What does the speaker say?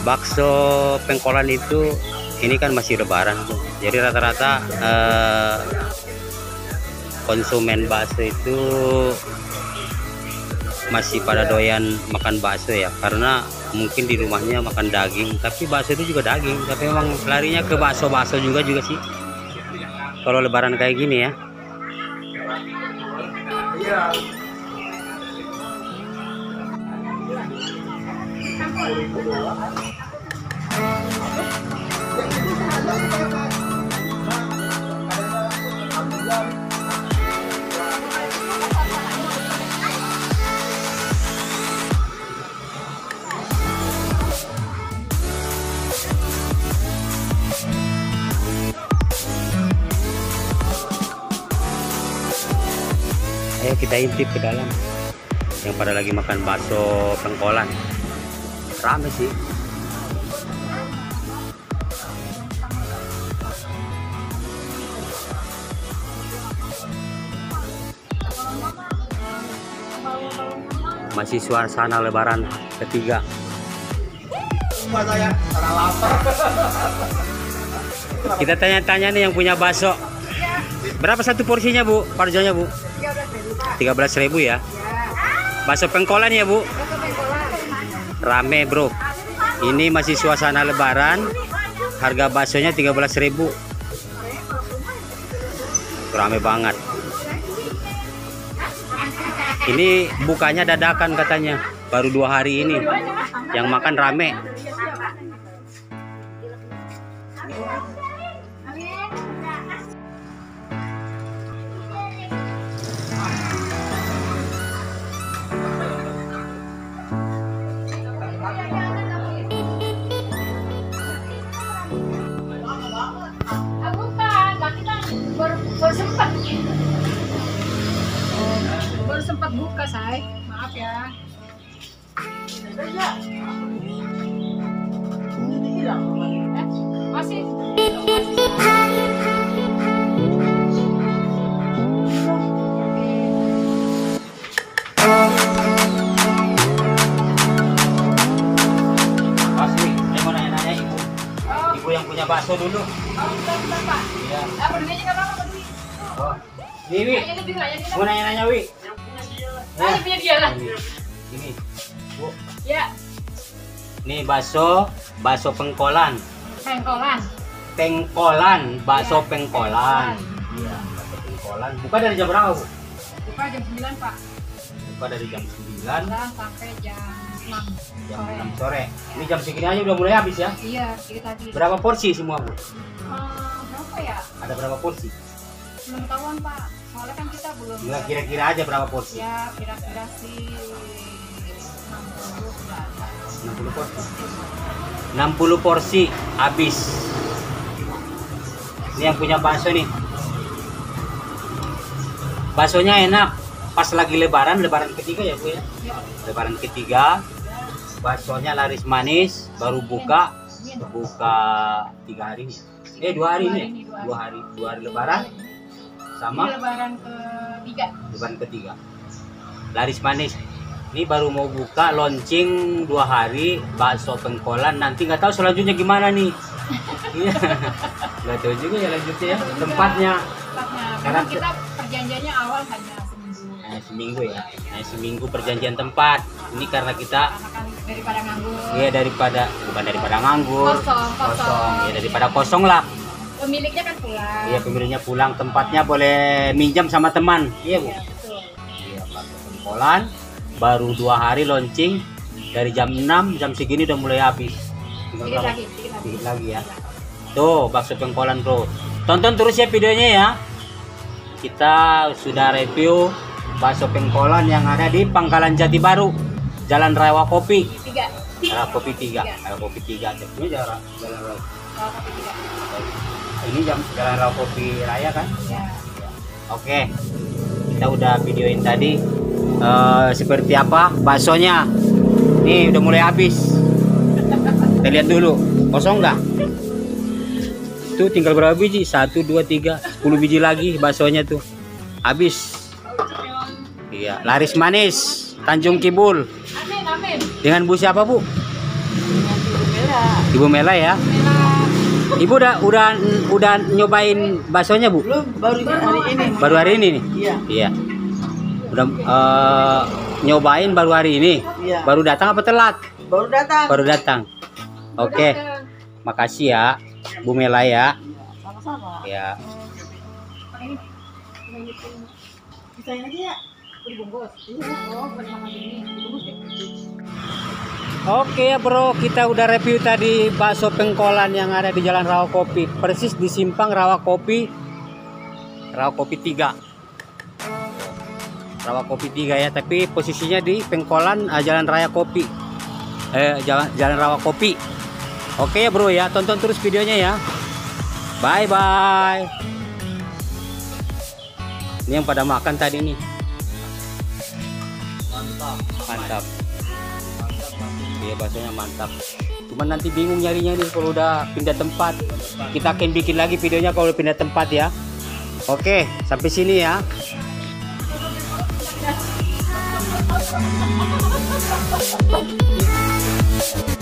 bakso pengkolan itu ini kan masih lebaran tuh. Jadi rata-rata konsumen bakso itu masih pada doyan makan bakso ya, karena mungkin di rumahnya makan daging, tapi bakso itu juga daging, tapi memang larinya ke bakso juga sih kalau lebaran kayak gini ya. Ayo kita intip ke dalam, yang pada lagi makan bakso pengkolan. Rame sih. Masih suasana lebaran ketiga. Kita tanya-tanya nih yang punya bakso. Berapa satu porsinya, Bu? Parjonya, Bu? 13.000 ya. Bakso pengkolan ya, Bu? Rame, Bro. Ini masih suasana lebaran. Harga baksonya 13.000. Rame banget. Ini bukanya dadakan katanya. Baru 2 hari ini. Yang makan rame. Baru sempat buka, say. Maaf ya. Masih. Mau nanya-nanya Ibu. Ibu yang punya bakso dulu. Bentar, Pak. Iya. Berdirinya nggak apa-apa, Dwi. Oh. Nih, Wi. Kayaknya lebih nggak ya, Mau nanya-nanya, Wi. Ah, punya dia lah. Ini, Bu. Ya, Nih bakso pengkolan. pengkolan. Bakso Iya. pengkolan. Iya, bakso pengkolan. Buka dari jam berapa, Bu? Buka jam 9, Pak. Buka dari jam 9 Sampai jam 6 jam sore. 6 sore. Ini jam segini aja udah mulai habis ya? Iya, kita tadi. Berapa porsi semua, Bu? Berapa ya? Ada berapa porsi? Belum tahuan, Pak. Soalnya kan kita belum. Ya, kira-kira aja berapa porsi? Ya, kira-kira sih 60 sudah ada. 60 porsi. 60 porsi habis. Ini yang punya bakso nih. Baksonya enak. Pas lagi lebaran ketiga ya, Bu ya? Ya, Lebaran ketiga. Baksonya laris manis, baru buka 3 hari nih. 2 hari nih. 2 hari lebaran sama ini lebaran ketiga. lebaran ketiga. Laris manis. Ini baru mau buka launching 2 hari bakso pengkolan. Nanti nggak tahu selanjutnya gimana nih. Iya. Nggak tahu juga ya lanjutnya ya tempatnya. Karena kita perjanjiannya awal hanya seminggu ya. Seminggu perjanjian tempat. Ini karena kita karena kan daripada nganggur. Iya bukan daripada nganggur. Kosong. Ya daripada kosong lah. Pemiliknya kan pulang. Iya pemiliknya pulang, tempatnya boleh minjam sama teman. Iya, Bu. Iya, betul. Iya, bakso pengkolan baru 2 hari launching, dari jam 6 jam segini udah mulai habis. Sedikit lagi. Sedikit lagi ya. Tuh bakso pengkolan, Bro. Tonton terus ya videonya ya. Kita sudah review bakso pengkolan yang ada di Pangkalan Jati Baru, Jalan Rawa Kopi. 3. Rawa Kopi 3. Rawa Kopi 3. Ini jalan Rawa. Ini Jalan Rawa Kopi Raya kan? Ya. Oke. Kita udah videoin tadi seperti apa baksonya. Nih udah mulai habis. Kita lihat dulu. Kosong nggak? Tuh tinggal berapa biji? 1, 2, 3, 10 biji lagi baksonya tuh. Habis. Iya, laris manis Tanjung Kibul. Amin. Dengan Bu siapa, Bu? Iya. Ibu Mela ya. Mela. Ibu udah nyobain baksonya, Bu? Belum, baru hari ini. Baru hari ini nih? Iya. Iya. Udah nyobain baru hari ini. Iya. Baru datang apa telat? Baru datang. Baru datang. Oke. Makasih ya, Bu Mela ya. Sama-sama. Ya. Pisahin aja ya. Dibungkus. Oh, bukan sama ini. Dibungkus deh. Oke ya bro, kita udah review tadi bakso pengkolan yang ada di Jalan Rawakopi, persis di simpang Rawakopi 3. Rawakopi 3 ya, tapi posisinya di pengkolan Jalan Raya Kopi. Jalan Rawakopi. Oke ya bro ya, tonton terus videonya ya. Bye bye. Ini yang pada makan tadi nih. Mantap. Iya, baksonya mantap. Cuman nanti bingung nyarinya nih kalau udah pindah tempat. Kita akan bikin lagi videonya kalau pindah tempat ya. Oke, sampai sini ya.